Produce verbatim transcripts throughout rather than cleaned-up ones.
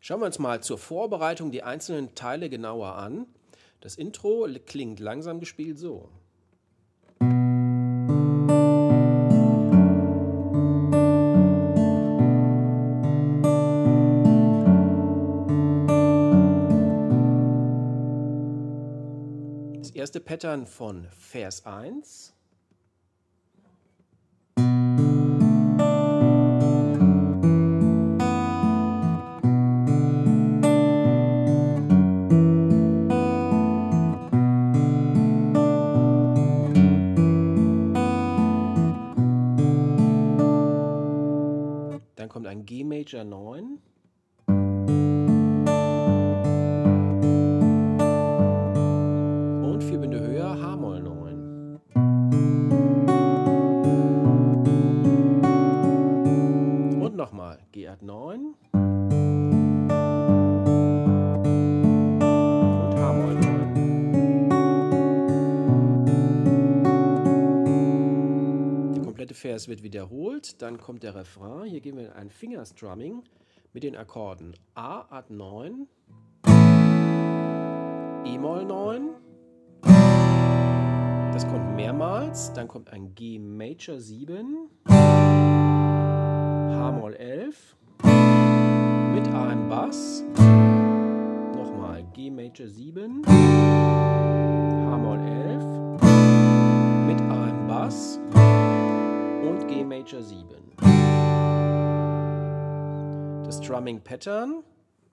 Schauen wir uns mal zur Vorbereitung die einzelnen Teile genauer an. Das Intro klingt langsam gespielt so. Das erste Pattern von Vers eins. Dann kommt ein G Major neun. Und vier Bünde höher H-Moll neun. Und nochmal G-Alt neun. Und H-Moll neun. Der komplette Vers wird wiederholt. Dann kommt der Refrain. Hier gehen wir in ein Fingerstrumming mit den Akkorden A-Alt neun, E-Moll neun. Das kommt mehrmals. Dann kommt ein G Major sieben, H-Moll elf mit A im Bass. Nochmal G Major sieben, H-Moll elf mit A im Bass und G Major sieben. Das Strumming Pattern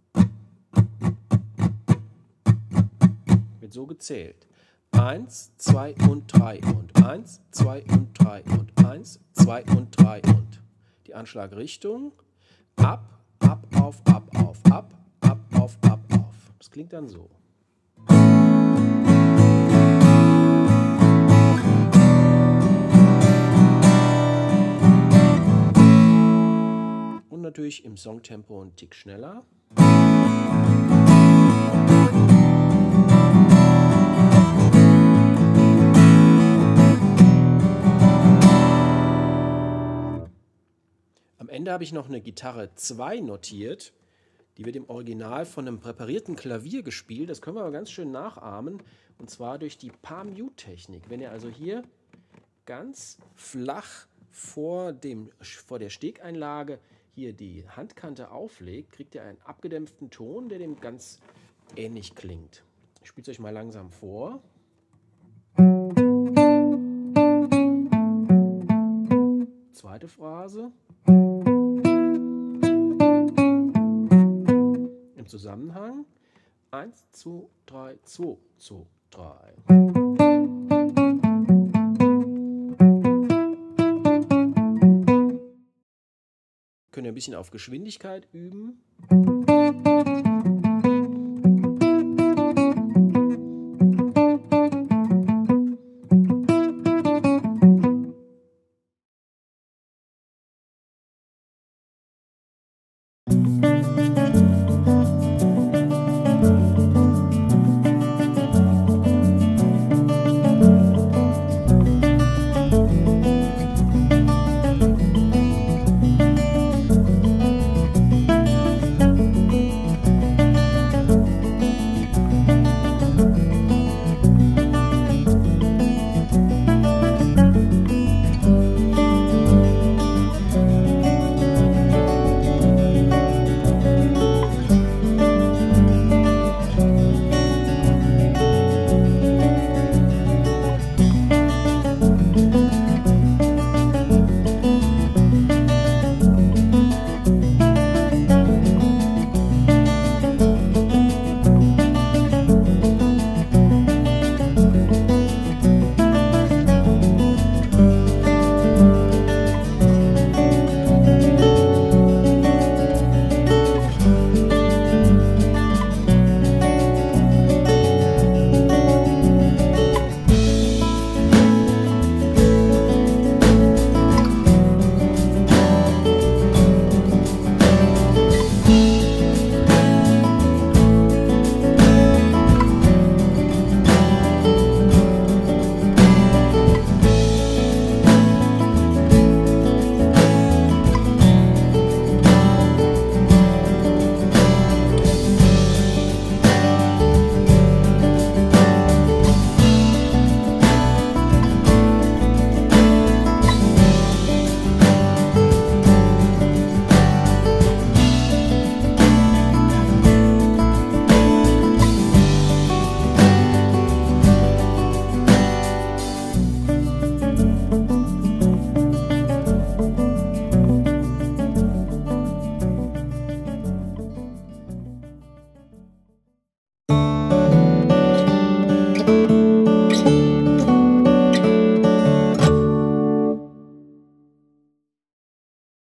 wird so gezählt. eins, zwei und drei und eins, zwei und drei und eins, zwei und drei und die Anschlagrichtung ab, ab, auf, ab, auf, ab, ab, auf, ab, auf. Das klingt dann so. Und natürlich im Songtempo einen Tick schneller. Am Ende habe ich noch eine Gitarre zwei notiert. Die wird im Original von einem präparierten Klavier gespielt. Das können wir aber ganz schön nachahmen. Und zwar durch die Palm-Mute-Technik. Wenn ihr also hier ganz flach vor, dem, vor der Stegeinlage hier die Handkante auflegt, kriegt ihr einen abgedämpften Ton, der dem ganz ähnlich klingt. Ich spiele es euch mal langsam vor. Zweite Phrase. Im Zusammenhang. eins, zwei, drei, zwei, zwei, drei. Könnt ihr ein bisschen auf Geschwindigkeit üben.